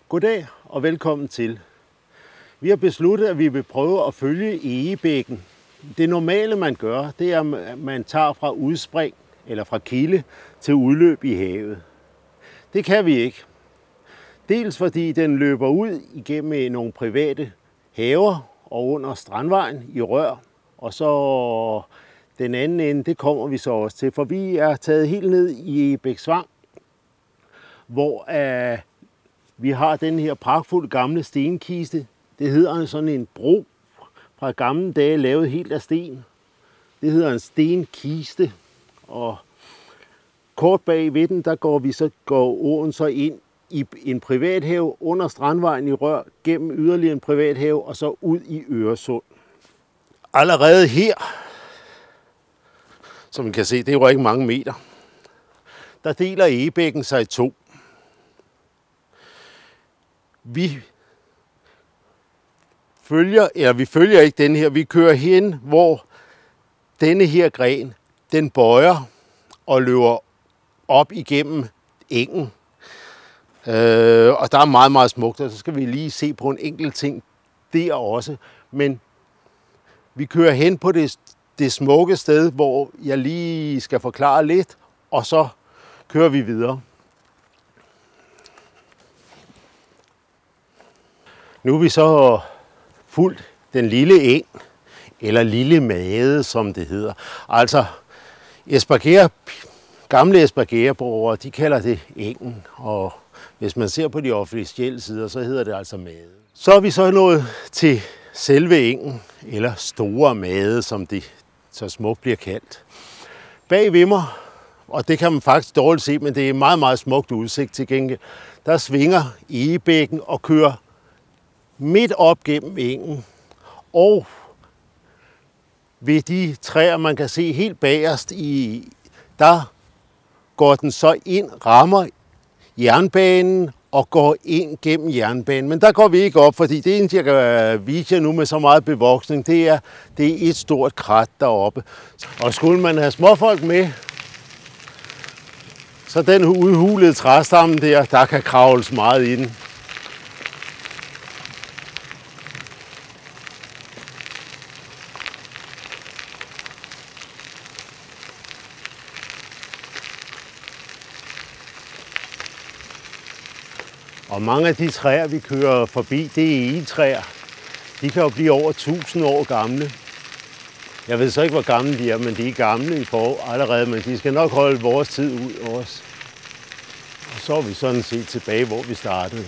Goddag og velkommen til. Vi har besluttet, at vi vil prøve at følge Egebækken. Det normale man gør, det er, at man tager fra udspring eller fra kilde til udløb i havet. Det kan vi ikke. Dels fordi den løber ud igennem nogle private haver og under Strandvejen i Rør. Og så den anden ende, det kommer vi så også til, for vi er taget helt ned i Egebæksvang, hvor vi har den her pragtfulde gamle stenkiste. Det hedder sådan en bro fra gamle dage, lavet helt af sten. Det hedder en stenkiste, og kort bag ved den, der går åen så ind i en privathave under Strandvejen i Rør, gennem yderligere en privathave og så ud i Øresund. Allerede her, som man kan se, det er jo ikke mange meter, der deler Egebækken sig i to. Vi følger ikke den her, vi kører hen, hvor denne her gren, den bøjer og løber op igennem engen. Og der er meget, meget smukt, og så skal vi lige se på en enkelt ting der også. Men vi kører hen på det smukke sted, hvor jeg lige skal forklare lidt, og så kører vi videre. Nu er vi så fulgt den lille eng, eller lille made, som det hedder. Altså, gamle Espergærbrugere, de kalder det engen, og hvis man ser på de officielle sider, så hedder det altså made. Så er vi så nået til selve engen, eller store made, som det så smukt bliver kaldt. Bag ved mig, og det kan man faktisk dårligt se, men det er meget, meget smukt udsigt til gengæld, der svinger Egebækken og kører midt op gennem engen, og ved de træer, man kan se helt bagerst der går den så ind, rammer jernbanen og går ind gennem jernbanen. Men der går vi ikke op, fordi det eneste, jeg kan vise jer nu med så meget bevoksning, det er et stort krat deroppe. Og skulle man have småfolk med, så den udhulede træstamme der kan kravles meget i den. Og mange af de træer, vi kører forbi, det er egetræer. De kan jo blive over 1000 år gamle. Jeg ved så ikke, hvor gamle de er, men de er gamle allerede, men de skal nok holde vores tid ud også. Og så er vi sådan set tilbage, hvor vi startede.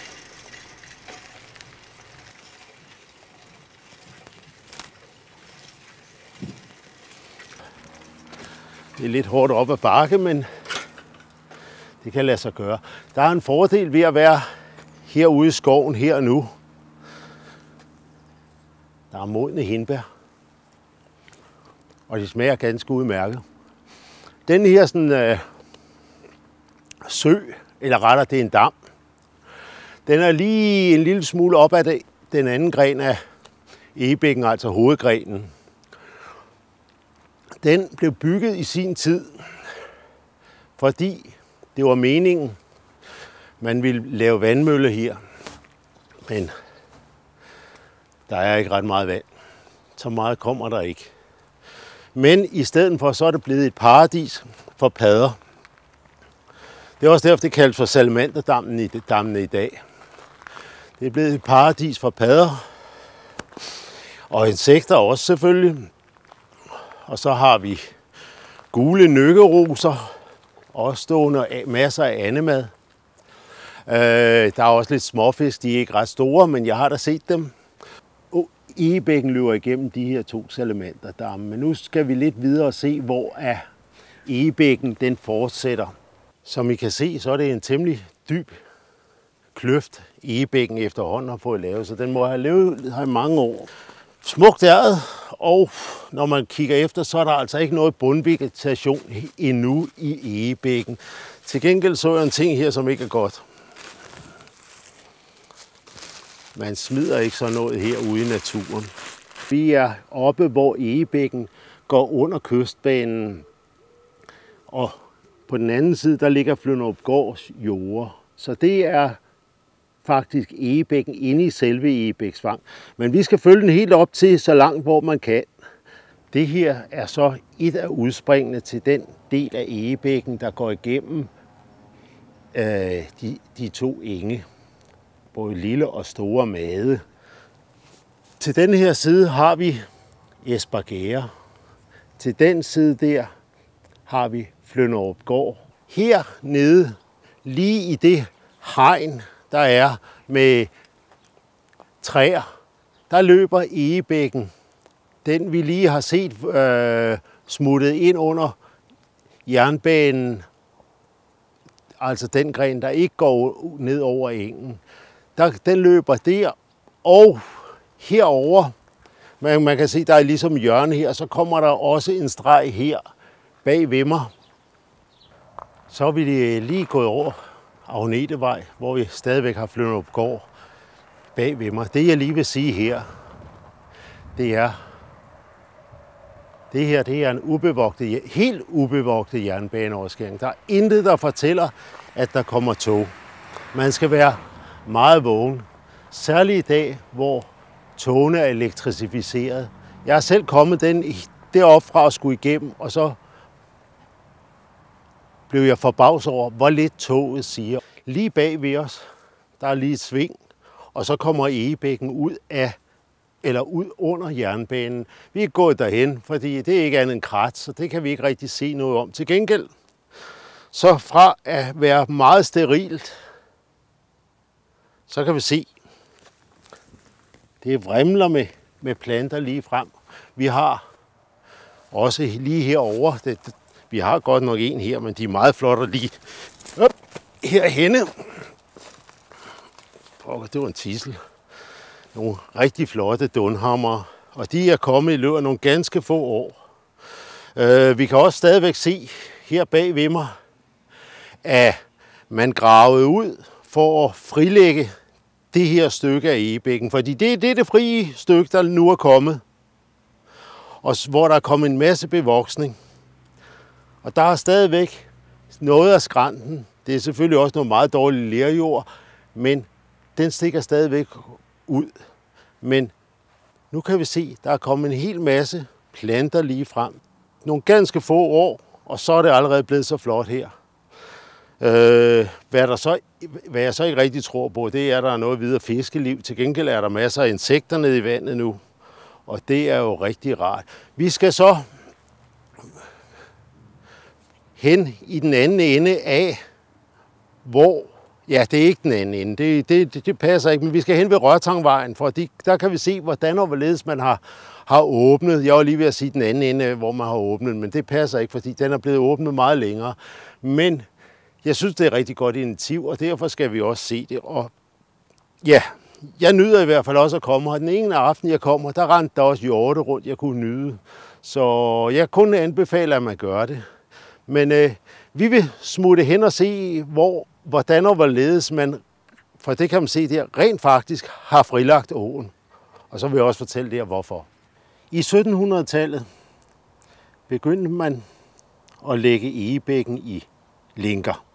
Det er lidt hårdt op ad bakke, men det kan lade sig gøre. Der er en fordel ved at være herude i skoven her og nu. Der er modne hindbær, og de smager ganske udmærket. Den her sådan, sø, eller rettere det er en dam, den er lige en lille smule op ad den anden gren af Egebækken, altså hovedgrenen. Den blev bygget i sin tid, fordi det var meningen, man ville lave vandmølle her, men der er ikke ret meget vand. Så meget kommer der ikke. Men i stedet for, så er det blevet et paradis for padder. Det er også derfor, det kaldes for salamanderdammen i dag. Det er blevet et paradis for padder, og insekter også selvfølgelig. Og så har vi gule nykkeroser, også stående masser af andemad. Der er også lidt småfisk, de er ikke ret store, men jeg har da set dem. Egebækken løber igennem de her to salamanderdamme, men nu skal vi lidt videre og se, hvor Egebækken den fortsætter. Som I kan se, så er det en temmelig dyb kløft, Egebækken efterhånden har fået lavet, så den må have levet her i mange år. Smukt er det, og når man kigger efter, så er der altså ikke noget bundvegetation endnu i Egebækken. Til gengæld så jeg en ting her, som ikke er godt. Man smider ikke sådan noget herude i naturen. Vi er oppe, hvor Egebækken går under kystbanen, og på den anden side, der ligger Flynderupgårds jorder. Så det er faktisk egebækken inde i selve Egebæksvang. Men vi skal følge den helt op til så langt, hvor man kan. Det her er så et af udspringene til den del af Egebækken, der går igennem de to enge. Både lille og store Made. Til den her side har vi Espergærde. Til den side der har vi Flynderupgård. Hernede, lige i det hegn, der er med træer, der løber Egebækken. Den vi lige har set smuttet ind under jernbanen, altså den gren, der ikke går ned over engen. Den løber der, og herover, man kan se, der er ligesom hjørne her, så kommer der også en streg her bag ved mig. Så er vi lige gået over Agnetevej, hvor vi stadigvæk har Flynderupgård bag ved mig. Det jeg lige vil sige her, det er en helt ubevogtet jernbaneoverskæring. Der er intet, der fortæller, at der kommer tog. Man skal være meget vågen, særligt i dag, hvor togene er elektrificeret. Jeg har selv kommet deroppe fra at skulle igennem, og så blev jeg forbavset over, hvor lidt toget siger. Lige bag ved os, der er lige et sving, og så kommer Egebækken ud under jernbanen. Vi er gået derhen, fordi det er ikke andet end krat, så det kan vi ikke rigtig se noget om. Til gengæld, så fra at være meget sterilt, så kan vi se, det vrimler med planter lige frem. Vi har også lige herovre, vi har godt nok en her, men de er meget flotte lige herhenne. Det var en tidsel. Nogle rigtig flotte dunhammer, og de er kommet i løbet af nogle ganske få år. Vi kan også stadigvæk se her bag ved mig, at man gravede ud for at frilægge det her stykke af Egebækken, fordi det er det frie stykke, der nu er kommet, og hvor der er kommet en masse bevoksning. Og der er stadigvæk noget af skrænten. Det er selvfølgelig også noget meget dårligt lerjord, men den stikker stadigvæk ud. Men nu kan vi se, at der er kommet en hel masse planter lige frem. Nogle ganske få år, og så er det allerede blevet så flot her. Hvad jeg så ikke rigtig tror på, det er, at der er noget videre fiskeliv. Til gengæld er der masser af insekter nede i vandet nu, og det er jo rigtig rart. Vi skal så hen i den anden ende af, hvor... Ja, det er ikke den anden ende. Det passer ikke, men vi skal hen ved Rørtangvejen, for der kan vi se, hvordan og hvorledes man har åbnet. Jeg var lige ved at sige den anden ende, hvor man har åbnet, men det passer ikke, fordi den er blevet åbnet meget længere. Men jeg synes, det er et rigtig godt initiativ, og derfor skal vi også se det. Og ja, jeg nyder i hvert fald også at komme her. Den ene aften, jeg kommer, der rendte der også hjorte rundt, jeg kunne nyde. Så jeg kunne anbefale, at man gør det. Men vi vil smutte hen og se, hvordan og hvorledes man, for det kan man se der, rent faktisk har frilagt åen. Og så vil jeg også fortælle der, hvorfor. I 1700-tallet begyndte man at lægge Egebækken i linker.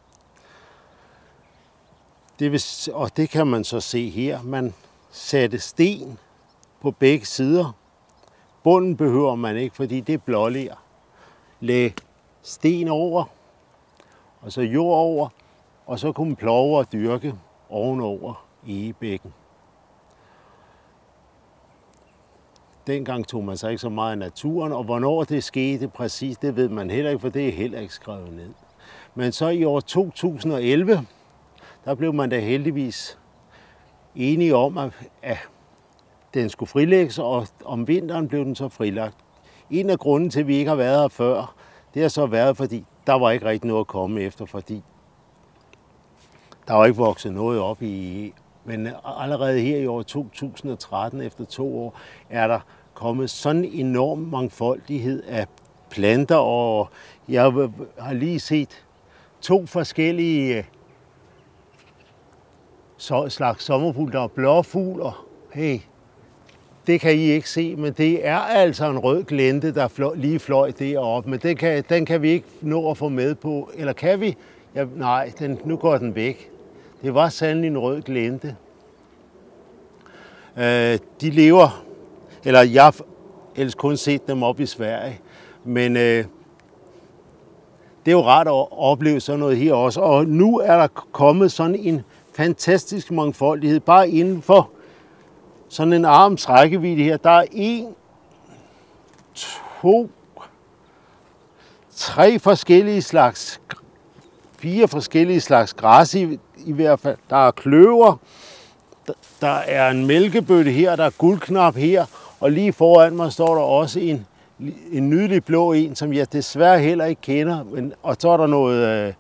Og det kan man så se her. Man satte sten på begge sider. Bunden behøver man ikke, fordi det er blåler. Læg sten over, og så jord over, og så kunne man plove og dyrke ovenover Egebækken. Dengang tog man sig ikke så meget af naturen, og hvornår det skete præcis, det ved man heller ikke, for det er heller ikke skrevet ned. Men så i år 2011, der blev man da heldigvis enige om, at den skulle frilægges, og om vinteren blev den så frilagt. En af grunden til, at vi ikke har været her før, det har så været, fordi der var ikke rigtig noget at komme efter, fordi der var ikke vokset noget op i. Men allerede her i år 2013, efter 2 år, er der kommet sådan en enorm mangfoldighed af planter, og jeg har lige set 2 forskellige slags sommerfugl. Der er blåfugl, og hey, det kan I ikke se, men det er altså en rød glente, der lige fløj deroppe, men den kan vi ikke nå at få med på. Eller kan vi? Ja, nej, nu går den væk. Det var sandelig en rød glente. De lever, eller jeg har ellers kun set dem op i Sverige, men det er jo rart at opleve sådan noget her også. Og nu er der kommet sådan en fantastisk mangfoldighed, bare inden for sådan en arms rækkevidde her. Der er 1, 2, 3 forskellige slags, 4 forskellige slags græs i hvert fald. Der er kløver, der er en mælkebøtte her, der er guldknap her, og lige foran mig står der også en nydelig blå en, som jeg desværre heller ikke kender. Og så er der noget,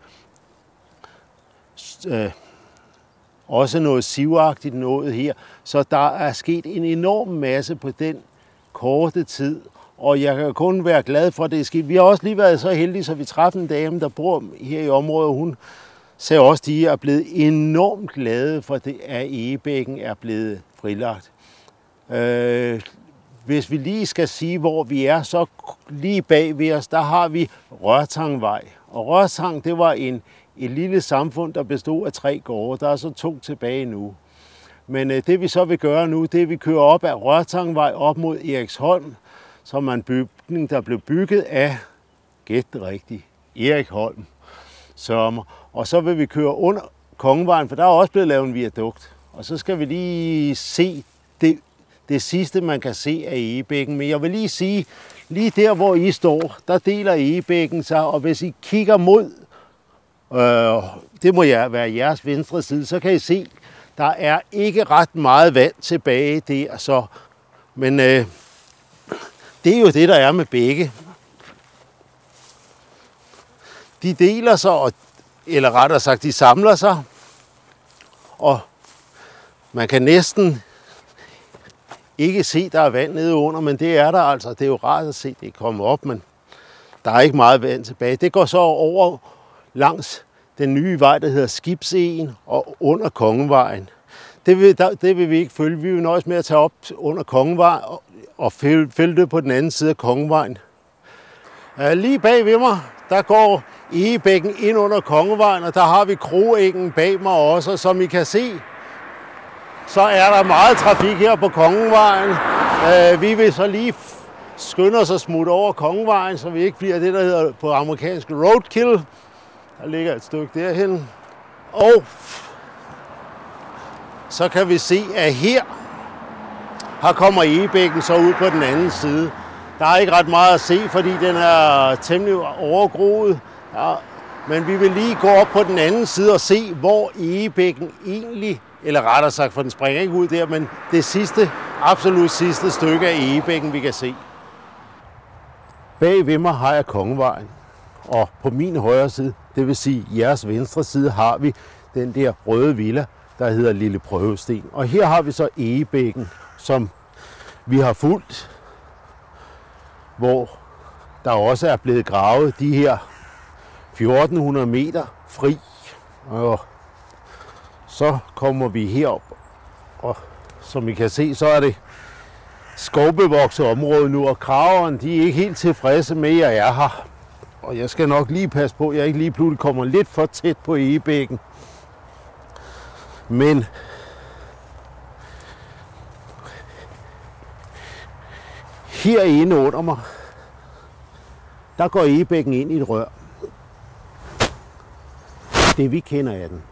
også noget sivagtigt noget her. Så der er sket en enorm masse på den korte tid, og jeg kan kun være glad for, at det er sket. Vi har også lige været så heldige, så vi træffede en dame, der bor her i området. Hun sagde også, at de er blevet enormt glade for, at egebækken er blevet frilagt. Hvis vi lige skal sige, hvor vi er, så lige bag ved os, der har vi Rørtangvej. Og Rørtang, det var et lille samfund, der bestod af 3 gårde. Der er så 2 tilbage nu. Men det vi så vil gøre nu, det er, at vi kører op ad Rørtangvej op mod Eriksholm, som er en bygning, der blev bygget af, gæt det rigtigt, Erik Holm. Og så vil vi køre under Kongevejen, for der er også blevet lavet en viadukt. Og så skal vi lige se det sidste, man kan se af egebækken. Men jeg vil lige sige, lige der, hvor I står, der deler egebækken sig. Og hvis I kigger mod, det må være jeres venstre side, så kan I se, der er ikke ret meget vand tilbage der. Men det er jo det, der er med bække. De deler sig, eller rettere sagt, de samler sig, og man kan næsten ikke se, der er vand nede under, men det er der altså. Det er jo rart at se, det komme op, men der er ikke meget vand tilbage. Det går så over langs den nye vej, der hedder Skibsegen, og under Kongevejen. Det vil vi ikke følge. Vi vil nøjes med at tage op under Kongevejen og følge det på den anden side af Kongevejen. Lige bag ved mig, der går egebækken ind under Kongevejen, og der har vi Kroengen bag mig også. Og som I kan se, så er der meget trafik her på Kongevejen. Vi vil så lige skynde os at smutte over Kongevejen, så vi ikke bliver det, der hedder på amerikansk roadkill. Der ligger et stykke derhen. Og så kan vi se, at her kommer egebækken så ud på den anden side. Der er ikke ret meget at se, fordi den er temmelig overgroet. Ja, men vi vil lige gå op på den anden side og se, hvor egebækken egentlig, eller rettere sagt, for den springer ikke ud der, men det absolut sidste stykke af egebækken, vi kan se. Bag ved mig har jeg Kongevejen, og på min højre side, det vil sige jeres venstre side, har vi den der røde villa, der hedder Lille Prøvesten. Og her har vi så egebækken, som vi har fulgt, hvor der også er blevet gravet de her 1400 meter fri. Og så kommer vi herop, og som I kan se, så er det skovbevokset område nu, og kraverne, de er ikke helt tilfredse med, at jeg er her. Og jeg skal nok lige passe på, at jeg ikke lige pludselig kommer lidt for tæt på egebækken. Men herinde under mig, der går egebækken ind i et rør. Det vi kender af den.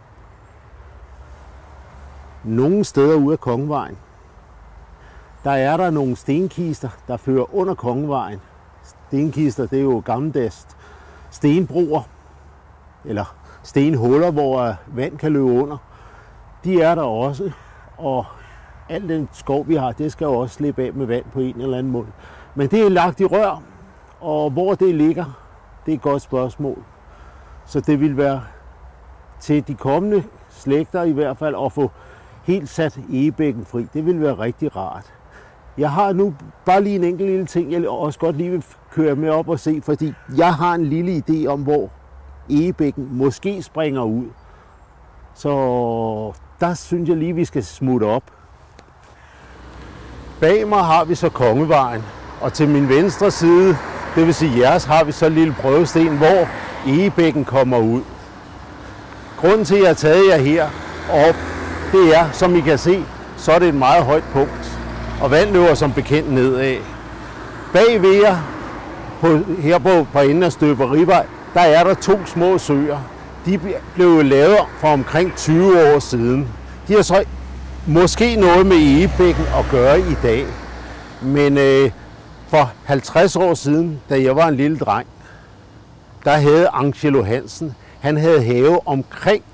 Nogle steder ude af Kongevejen, der er der nogle stenkister, der fører under Kongevejen. Stenkister, det er jo gammeldags stenbroer, eller stenhuller, hvor vand kan løbe under. De er der også, og al den skov, vi har, det skal jo også slippe af med vand på en eller anden måde. Men det er lagt i rør, og hvor det ligger, det er et godt spørgsmål. Så det vil være til de kommende slægter i hvert fald at få helt sat egebækken fri. Det vil være rigtig rart. Jeg har nu bare lige en enkelt lille ting, jeg også godt lige vil køre med op og se, fordi jeg har en lille idé om, hvor egebækken måske springer ud. Så der synes jeg lige, vi skal smutte op. Bag mig har vi så Kongevejen, og til min venstre side, det vil sige jeres, har vi så Lille Prøvesten, hvor egebækken kommer ud. grunden til, at jeg har taget jer her op, det er, som I kan se, så er det et meget højt punkt. Og vand løber som bekendt nedad. Bag ved jer, her på enden af Støberivej, der er der 2 små søer. De blev lavet for omkring 20 år siden. De har så måske noget med Egebækken at gøre i dag. Men for 50 år siden, da jeg var en lille dreng, der havde Angelo Hansen, han havde have omkring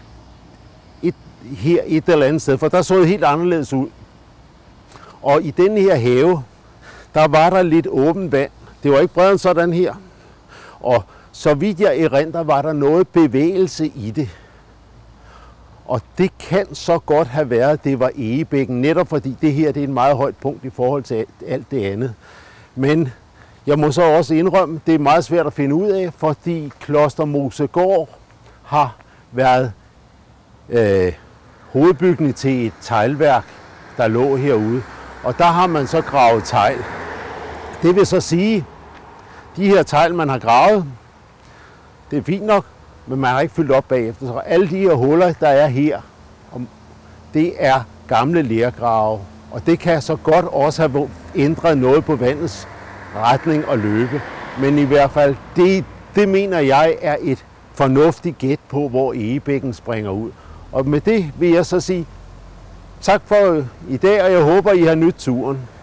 et eller andet sted, for der så det helt anderledes ud. Og i denne her have, der var der lidt åbent vand. Det var ikke bredere end sådan her. Og så vidt jeg erindrer, var der noget bevægelse i det. Og det kan så godt have været, at det var Egebækken, netop fordi det her det er et meget højt punkt i forhold til alt det andet. Men jeg må så også indrømme, det er meget svært at finde ud af, fordi Kloster Mosegård har været hovedbygning til et teglværk, der lå herude. Og der har man så gravet tegl. Det vil så sige, de her tegl, man har gravet, det er fint nok, men man har ikke fyldt op bagefter. Så alle de her huller, der er her, det er gamle lergrave. Og det kan så godt også have ændret noget på vandets retning og løbe. Men i hvert fald, det mener jeg er et fornuftigt gæt på, hvor Egebækken springer ud. Og med det vil jeg så sige tak for i dag, og jeg håber, I har nydt turen.